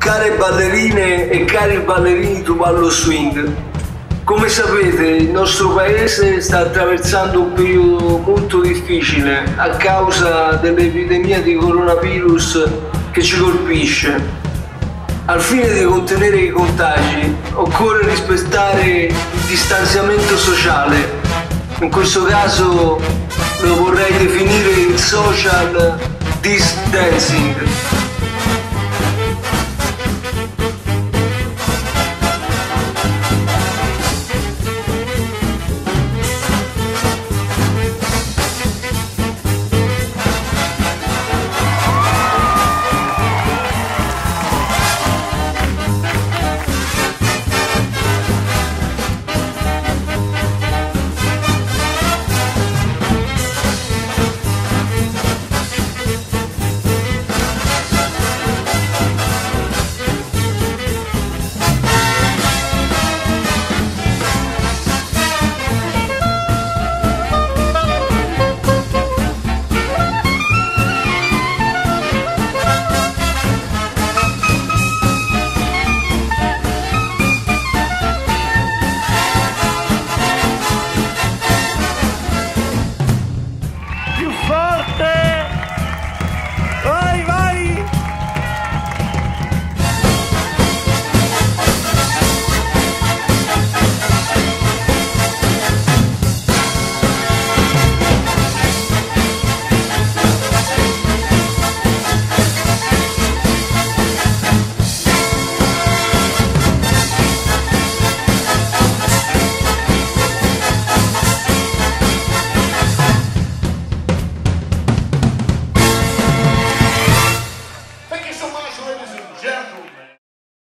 Care ballerine e cari ballerini di ballo swing, come sapete il nostro paese sta attraversando un periodo molto difficile a causa dell'epidemia di coronavirus che ci colpisce. Al fine di contenere i contagi occorre rispettare il distanziamento sociale. In questo caso lo vorrei definire il social distancing.